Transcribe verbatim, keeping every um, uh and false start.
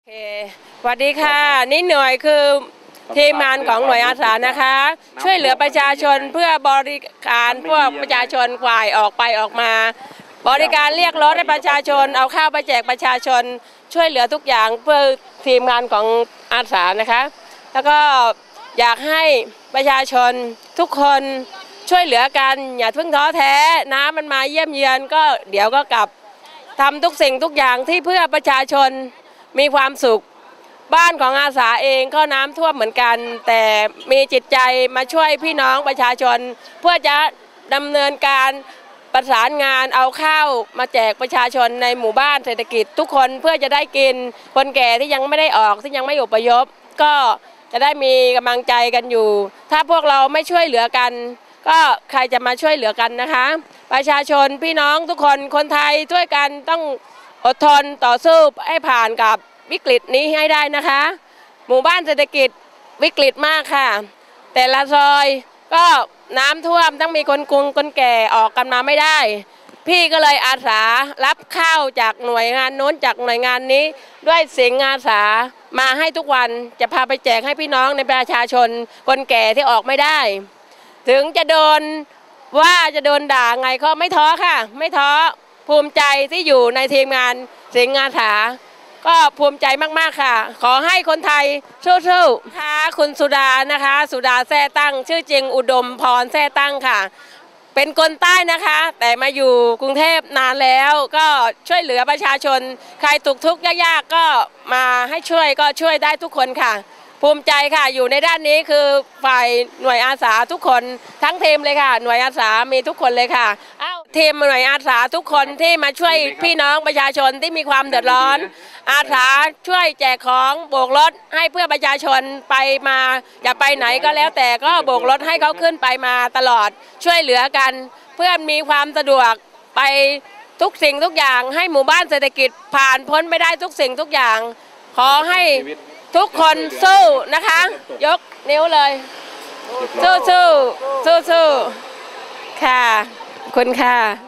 โอเคสวัสดีค่ะนี่หน่วยคือทีมงานของหน่วยอาสานะคะช่วยเหลือประชาชนเพื่อบริการพวกประชาชนฝ่ายออกไปออกมาบริการเรียกรถให้ประชาชนเอาข้าวไปแจกประชาชนช่วยเหลือทุกอย่างเพื่อทีมงานของอาสานะคะแล้วก็อยากให้ประชาชนทุกคนช่วยเหลือกันอย่าเพิ่งท้อแท้น้ำมันมาเยี่ยมเยือนก็เดี๋ยวก็กลับทำทุกสิ่งทุกอย่างที่เพื่อประชาชนมีความสุขบ้านของอาสาเองก็น้ำท่วมเหมือนกันแต่มีจิตใจมาช่วยพี่น้องประชาชนเพื่อจะดำเนินการประสานงานเอาข้าวมาแจกประชาชนในหมู่บ้านเศรษฐกิจทุกคนเพื่อจะได้กินคนแก่ที่ยังไม่ได้ออกที่ยังไม่อพยพก็จะได้มีกำลังใจกันอยู่ถ้าพวกเราไม่ช่วยเหลือกันก็ใครจะมาช่วยเหลือกันนะคะประชาชนพี่น้องทุกคนคนไทยช่วยกันต้องอดทนต่อสู้ให้ผ่านกับวิกฤตนี้ให้ได้นะคะหมู่บ้านเศรษฐกิจวิกฤตมากค่ะแต่ละซอยก็น้ำท่วมต้องมีคนกรุงคนแก่ออกกันมาไม่ได้พี่ก็เลยอาสารับข้าวจากหน่วยงานโน้นจากหน่วยงานนี้ด้วยเสียงอาสามาให้ทุกวันจะพาไปแจกให้พี่น้องในประชาชนคนแก่ที่ออกไม่ได้ถึงจะโดนว่าจะโดนด่าไงก็ไม่ท้อค่ะไม่ท้อภูมิใจที่อยู่ในทีมงานเสียงอาสาก็ภูมิใจมากๆค่ะขอให้คนไทยสู้ๆค่ะคุณสุดานะคะสุดาแท้ตั้งชื่อจริงอุดมพรแท้ตั้งค่ะเป็นคนใต้นะคะแต่มาอยู่กรุงเทพนานแล้วก็ช่วยเหลือประชาชนใครตกทุกข์ยากๆก็มาให้ช่วยก็ช่วยได้ทุกคนค่ะภูมิใจค่ะอยู่ในด้านนี้คือฝ่ายหน่วยอาสาทุกคนทั้งทีมเลยค่ะหน่วยอาสามีทุกคนเลยค่ะอ้าวทีมหน่วยอาสาทุกคนที่มาช่วยพี่น้องประชาชนที่มีความเดือดร้อนอาสาช่วยแจกของโบกรถให้เพื่อประชาชนไปมาอย่าไปไหนก็แล้วแต่ก็โบกรถให้เขาขึ้นไปมาตลอดช่วยเหลือกันเพื่อมีความสะดวกไปทุกสิ่งทุกอย่างให้หมู่บ้านเศรษฐกิจผ่านพ้นไปได้ทุกสิ่งทุกอย่างขอให้ทุกคนสู้นะคะยกนิ้วเลยสู้สู้สู้สู้ค่ะคุณค่ะ